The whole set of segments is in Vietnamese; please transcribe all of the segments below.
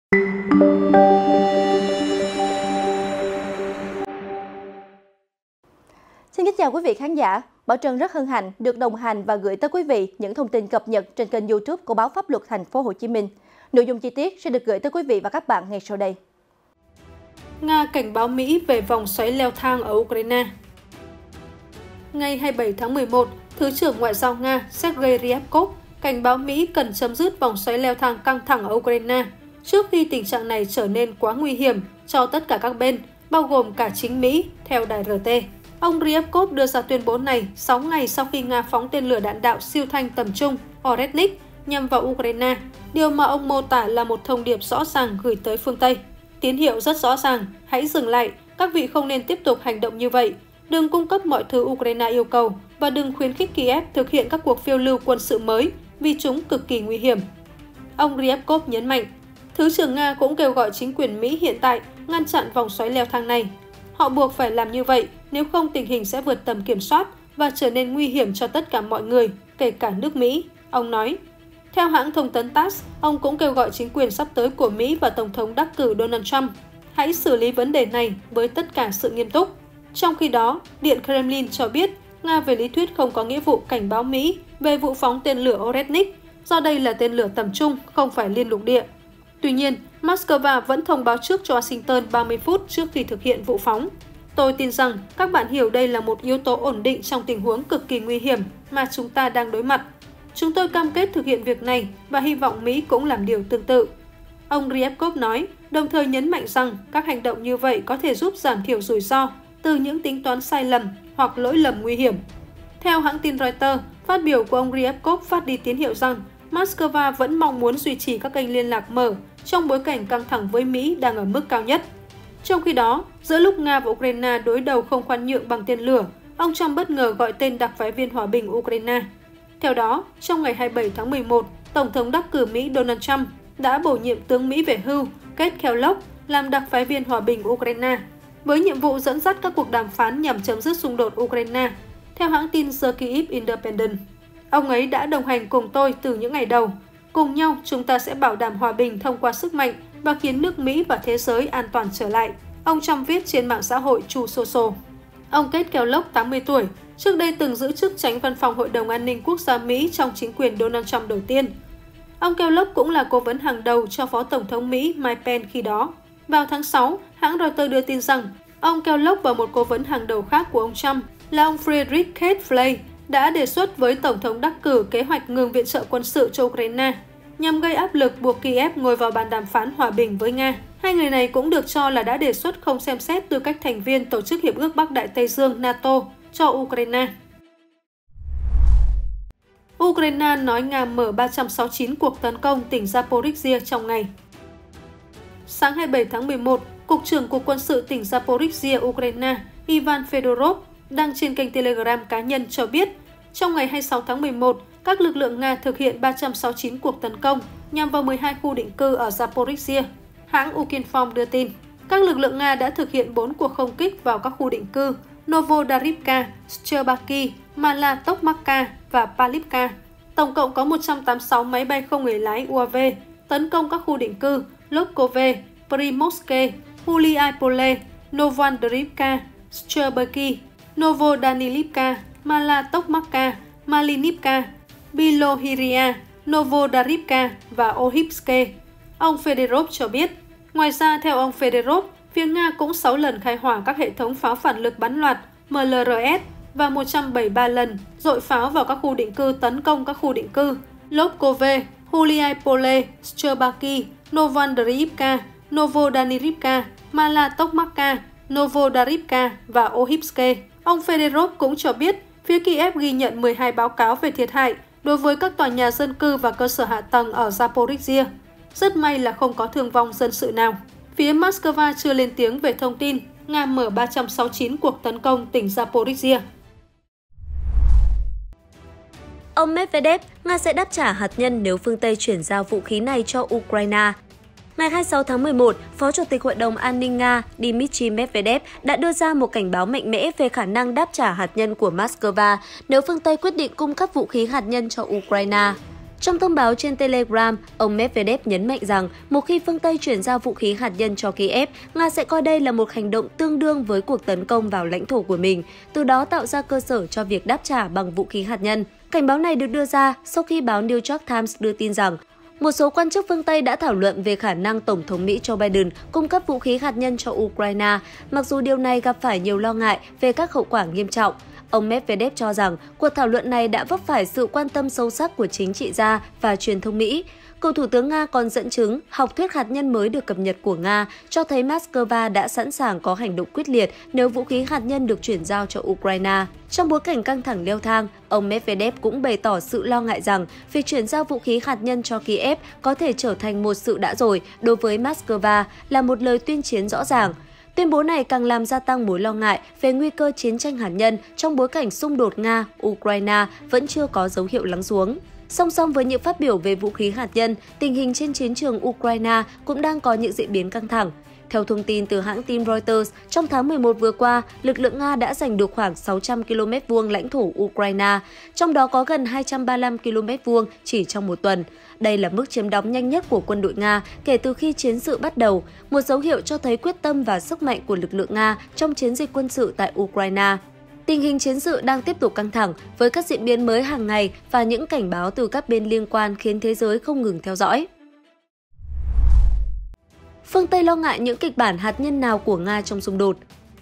Xin kính chào quý vị khán giả. Bảo Trân rất hân hạnh được đồng hành và gửi tới quý vị những thông tin cập nhật trên kênh YouTube của báo Pháp luật Thành phố Hồ Chí Minh. Nội dung chi tiết sẽ được gửi tới quý vị và các bạn ngay sau đây. Nga cảnh báo Mỹ về vòng xoáy leo thang ở Ukraine. Ngày 27 tháng 11, Thứ trưởng Ngoại giao Nga Sergei Ryabkov cảnh báo Mỹ cần chấm dứt vòng xoáy leo thang căng thẳng ở Ukraine trước khi tình trạng này trở nên quá nguy hiểm cho tất cả các bên, bao gồm cả chính Mỹ, theo đài RT. Ông Ryabkov đưa ra tuyên bố này 6 ngày sau khi Nga phóng tên lửa đạn đạo siêu thanh tầm trung Oretnik nhằm vào Ukraine, điều mà ông mô tả là một thông điệp rõ ràng gửi tới phương Tây. Tín hiệu rất rõ ràng, hãy dừng lại, các vị không nên tiếp tục hành động như vậy. Đừng cung cấp mọi thứ Ukraine yêu cầu và đừng khuyến khích Kiev thực hiện các cuộc phiêu lưu quân sự mới vì chúng cực kỳ nguy hiểm. Ông Ryabkov nhấn mạnh, Thứ trưởng Nga cũng kêu gọi chính quyền Mỹ hiện tại ngăn chặn vòng xoáy leo thang này. Họ buộc phải làm như vậy, nếu không tình hình sẽ vượt tầm kiểm soát và trở nên nguy hiểm cho tất cả mọi người, kể cả nước Mỹ, ông nói. Theo hãng thông tấn TASS, ông cũng kêu gọi chính quyền sắp tới của Mỹ và Tổng thống đắc cử Donald Trump hãy xử lý vấn đề này với tất cả sự nghiêm túc. Trong khi đó, Điện Kremlin cho biết Nga về lý thuyết không có nghĩa vụ cảnh báo Mỹ về vụ phóng tên lửa Oretnik, do đây là tên lửa tầm trung, không phải liên lục địa. Tuy nhiên, Moscow vẫn thông báo trước cho Washington 30 phút trước khi thực hiện vụ phóng. Tôi tin rằng các bạn hiểu đây là một yếu tố ổn định trong tình huống cực kỳ nguy hiểm mà chúng ta đang đối mặt. Chúng tôi cam kết thực hiện việc này và hy vọng Mỹ cũng làm điều tương tự. Ông Ryabkov nói, đồng thời nhấn mạnh rằng các hành động như vậy có thể giúp giảm thiểu rủi ro từ những tính toán sai lầm hoặc lỗi lầm nguy hiểm. Theo hãng tin Reuters, phát biểu của ông Ryabkov phát đi tín hiệu rằng Moscow vẫn mong muốn duy trì các kênh liên lạc mở trong bối cảnh căng thẳng với Mỹ đang ở mức cao nhất. Trong khi đó, giữa lúc Nga và Ukraine đối đầu không khoan nhượng bằng tên lửa, ông Trump bất ngờ gọi tên đặc phái viên hòa bình Ukraine. Theo đó, trong ngày 27 tháng 11, Tổng thống đắc cử Mỹ Donald Trump đã bổ nhiệm tướng Mỹ về hưu Keith Kellogg làm đặc phái viên hòa bình Ukraine, với nhiệm vụ dẫn dắt các cuộc đàm phán nhằm chấm dứt xung đột Ukraine, theo hãng tin The Kyiv Independent. Ông ấy đã đồng hành cùng tôi từ những ngày đầu. Cùng nhau, chúng ta sẽ bảo đảm hòa bình thông qua sức mạnh và khiến nước Mỹ và thế giới an toàn trở lại, ông Trump viết trên mạng xã hội Truth Social. Ông Keith Kellogg, 80 tuổi, trước đây từng giữ chức Chánh Văn phòng Hội đồng An ninh Quốc gia Mỹ trong chính quyền Donald Trump đầu tiên. Ông Kellogg cũng là cố vấn hàng đầu cho Phó Tổng thống Mỹ Mike Pence khi đó. Vào tháng 6, hãng Reuters đưa tin rằng ông Kellogg và một cố vấn hàng đầu khác của ông Trump là ông Frederick Keith Flake đã đề xuất với Tổng thống đắc cử kế hoạch ngừng viện trợ quân sự cho Ukraine nhằm gây áp lực buộc Kiev ngồi vào bàn đàm phán hòa bình với Nga. Hai người này cũng được cho là đã đề xuất không xem xét tư cách thành viên Tổ chức Hiệp ước Bắc Đại Tây Dương NATO cho Ukraine. Ukraine nói Nga mở 369 cuộc tấn công tỉnh Zaporizhzhia trong ngày. Sáng 27 tháng 11, Cục trưởng Cục Quân sự tỉnh Zaporizhzhia, Ukraine, Ivan Fedorov, đăng trên kênh Telegram cá nhân cho biết, trong ngày 26 tháng 11, các lực lượng Nga thực hiện 369 cuộc tấn công nhằm vào 12 khu định cư ở Zaporizhzhia. Hãng Ukreinform đưa tin, các lực lượng Nga đã thực hiện 4 cuộc không kích vào các khu định cư Novodarivka, Shcherbaki, Mala Tokmakka và Palivka. Tổng cộng có 186 máy bay không người lái UAV tấn công các khu định cư Lotkove, Primorske, Huliaipole, Novodarivka, Shcherbaki, Novodanilivka, Mala Tokmakka, Malinivka, Bilohiria, Novodarivka và Ohipske. Ông Fedorov cho biết. Ngoài ra, theo ông Fedorov, phía Nga cũng 6 lần khai hỏa các hệ thống pháo phản lực bắn loạt MLRS và 173 lần dội pháo vào các khu định cư tấn công các khu định cư Lotkove, Huliaipole, Shcherbaki, Novodarivka, Novodanilivka, Mala Tokmakka, Novodarivka và Ohipske. Ông Fedorov cũng cho biết phía Kiev ghi nhận 12 báo cáo về thiệt hại đối với các tòa nhà dân cư và cơ sở hạ tầng ở Zaporizhzhia. Rất may là không có thương vong dân sự nào. Phía Moscow chưa lên tiếng về thông tin Nga mở 369 cuộc tấn công tỉnh Zaporizhzhia. Ông Medvedev, Nga sẽ đáp trả hạt nhân nếu phương Tây chuyển giao vũ khí này cho Ukraine. Ngày 26 tháng 11, Phó Chủ tịch Hội đồng An ninh Nga Dmitry Medvedev đã đưa ra một cảnh báo mạnh mẽ về khả năng đáp trả hạt nhân của Moscow nếu phương Tây quyết định cung cấp vũ khí hạt nhân cho Ukraine. Trong thông báo trên Telegram, ông Medvedev nhấn mạnh rằng một khi phương Tây chuyển giao vũ khí hạt nhân cho Kiev, Nga sẽ coi đây là một hành động tương đương với cuộc tấn công vào lãnh thổ của mình, từ đó tạo ra cơ sở cho việc đáp trả bằng vũ khí hạt nhân. Cảnh báo này được đưa ra sau khi báo New York Times đưa tin rằng một số quan chức phương Tây đã thảo luận về khả năng Tổng thống Mỹ Joe Biden cung cấp vũ khí hạt nhân cho Ukraine, mặc dù điều này gặp phải nhiều lo ngại về các hậu quả nghiêm trọng. Ông Medvedev cho rằng cuộc thảo luận này đã vấp phải sự quan tâm sâu sắc của chính trị gia và truyền thông Mỹ. Cựu Thủ tướng Nga còn dẫn chứng học thuyết hạt nhân mới được cập nhật của Nga cho thấy Moscow đã sẵn sàng có hành động quyết liệt nếu vũ khí hạt nhân được chuyển giao cho Ukraine. Trong bối cảnh căng thẳng leo thang, ông Medvedev cũng bày tỏ sự lo ngại rằng việc chuyển giao vũ khí hạt nhân cho Kiev có thể trở thành một sự đã rồi đối với Moscow, là một lời tuyên chiến rõ ràng. Tuyên bố này càng làm gia tăng mối lo ngại về nguy cơ chiến tranh hạt nhân trong bối cảnh xung đột Nga-Ukraine vẫn chưa có dấu hiệu lắng xuống. Song song với những phát biểu về vũ khí hạt nhân, tình hình trên chiến trường Ukraine cũng đang có những diễn biến căng thẳng. Theo thông tin từ hãng tin Reuters, trong tháng 11 vừa qua, lực lượng Nga đã giành được khoảng 600 km vuông lãnh thổ Ukraine, trong đó có gần 235 km vuông chỉ trong một tuần. Đây là mức chiếm đóng nhanh nhất của quân đội Nga kể từ khi chiến sự bắt đầu, một dấu hiệu cho thấy quyết tâm và sức mạnh của lực lượng Nga trong chiến dịch quân sự tại Ukraine. Tình hình chiến sự đang tiếp tục căng thẳng với các diễn biến mới hàng ngày và những cảnh báo từ các bên liên quan khiến thế giới không ngừng theo dõi. Phương Tây lo ngại những kịch bản hạt nhân nào của Nga trong xung đột.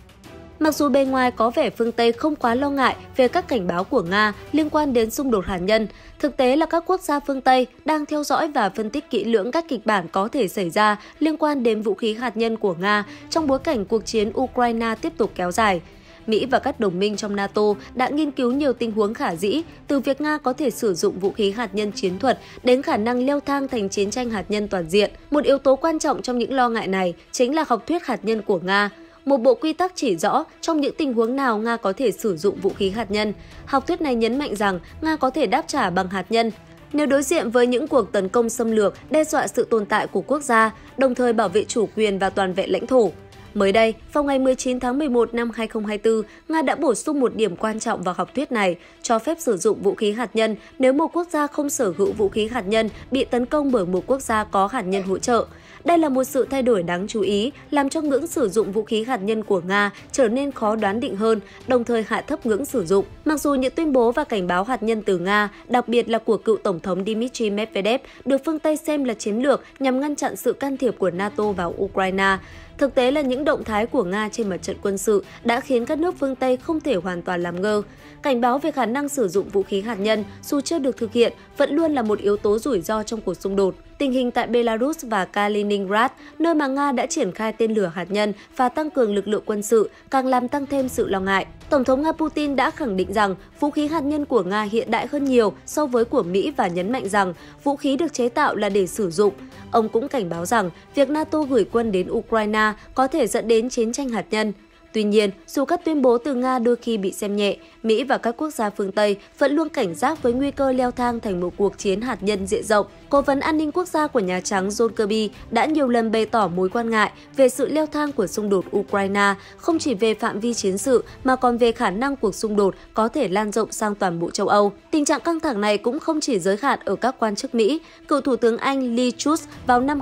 Mặc dù bề ngoài có vẻ phương Tây không quá lo ngại về các cảnh báo của Nga liên quan đến xung đột hạt nhân, thực tế là các quốc gia phương Tây đang theo dõi và phân tích kỹ lưỡng các kịch bản có thể xảy ra liên quan đến vũ khí hạt nhân của Nga trong bối cảnh cuộc chiến Ukraine tiếp tục kéo dài. Mỹ và các đồng minh trong NATO đã nghiên cứu nhiều tình huống khả dĩ, từ việc Nga có thể sử dụng vũ khí hạt nhân chiến thuật đến khả năng leo thang thành chiến tranh hạt nhân toàn diện. Một yếu tố quan trọng trong những lo ngại này chính là học thuyết hạt nhân của Nga. Một bộ quy tắc chỉ rõ trong những tình huống nào Nga có thể sử dụng vũ khí hạt nhân. Học thuyết này nhấn mạnh rằng Nga có thể đáp trả bằng hạt nhân nếu đối diện với những cuộc tấn công xâm lược đe dọa sự tồn tại của quốc gia, đồng thời bảo vệ chủ quyền và toàn vẹn lãnh thổ. Mới đây, vào ngày 19 tháng 11 năm 2024, Nga đã bổ sung một điểm quan trọng vào học thuyết này, cho phép sử dụng vũ khí hạt nhân nếu một quốc gia không sở hữu vũ khí hạt nhân bị tấn công bởi một quốc gia có hạt nhân hỗ trợ. Đây là một sự thay đổi đáng chú ý, làm cho ngưỡng sử dụng vũ khí hạt nhân của Nga trở nên khó đoán định hơn, đồng thời hạ thấp ngưỡng sử dụng. Mặc dù những tuyên bố và cảnh báo hạt nhân từ Nga, đặc biệt là của cựu Tổng thống Dmitry Medvedev, được phương Tây xem là chiến lược nhằm ngăn chặn sự can thiệp của NATO vào Ukraine, thực tế là những động thái của Nga trên mặt trận quân sự đã khiến các nước phương Tây không thể hoàn toàn làm ngơ. Cảnh báo về khả năng sử dụng vũ khí hạt nhân, dù chưa được thực hiện, vẫn luôn là một yếu tố rủi ro trong cuộc xung đột. Tình hình tại Belarus và Kaliningrad, nơi mà Nga đã triển khai tên lửa hạt nhân và tăng cường lực lượng quân sự, càng làm tăng thêm sự lo ngại. Tổng thống Nga Putin đã khẳng định rằng vũ khí hạt nhân của Nga hiện đại hơn nhiều so với của Mỹ và nhấn mạnh rằng vũ khí được chế tạo là để sử dụng. Ông cũng cảnh báo rằng việc NATO gửi quân đến Ukraine có thể dẫn đến chiến tranh hạt nhân. Tuy nhiên, dù các tuyên bố từ Nga đôi khi bị xem nhẹ, Mỹ và các quốc gia phương Tây vẫn luôn cảnh giác với nguy cơ leo thang thành một cuộc chiến hạt nhân diện rộng. Cố vấn an ninh quốc gia của Nhà Trắng John Kirby đã nhiều lần bày tỏ mối quan ngại về sự leo thang của xung đột Ukraine, không chỉ về phạm vi chiến sự mà còn về khả năng cuộc xung đột có thể lan rộng sang toàn bộ châu Âu. Tình trạng căng thẳng này cũng không chỉ giới hạn ở các quan chức Mỹ. Cựu Thủ tướng Anh Liz Truss vào năm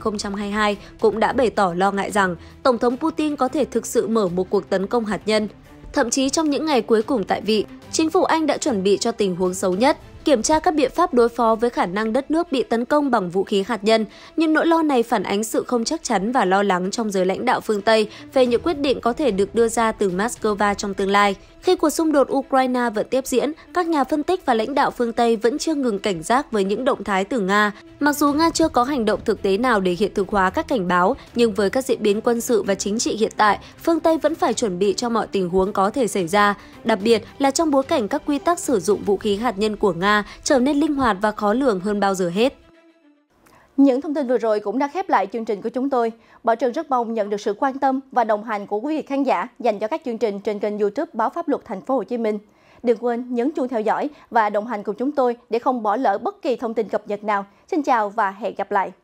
2022 cũng đã bày tỏ lo ngại rằng Tổng thống Putin có thể thực sự mở một cuộc tấn công hạt nhân. Thậm chí trong những ngày cuối cùng tại vị, chính phủ Anh đã chuẩn bị cho tình huống xấu nhất, kiểm tra các biện pháp đối phó với khả năng đất nước bị tấn công bằng vũ khí hạt nhân. Nhưng nỗi lo này phản ánh sự không chắc chắn và lo lắng trong giới lãnh đạo phương Tây về những quyết định có thể được đưa ra từ Moscow trong tương lai. Khi cuộc xung đột Ukraine vẫn tiếp diễn, các nhà phân tích và lãnh đạo phương Tây vẫn chưa ngừng cảnh giác với những động thái từ Nga. Mặc dù Nga chưa có hành động thực tế nào để hiện thực hóa các cảnh báo, nhưng với các diễn biến quân sự và chính trị hiện tại, phương Tây vẫn phải chuẩn bị cho mọi tình huống có thể xảy ra, đặc biệt là trong bối cảnh các quy tắc sử dụng vũ khí hạt nhân của Nga trở nên linh hoạt và khó lường hơn bao giờ hết. Những thông tin vừa rồi cũng đã khép lại chương trình của chúng tôi. Bảo Trân rất mong nhận được sự quan tâm và đồng hành của quý vị khán giả dành cho các chương trình trên kênh YouTube Báo Pháp Luật Thành phố Hồ Chí Minh. Đừng quên nhấn chuông theo dõi và đồng hành cùng chúng tôi để không bỏ lỡ bất kỳ thông tin cập nhật nào. Xin chào và hẹn gặp lại.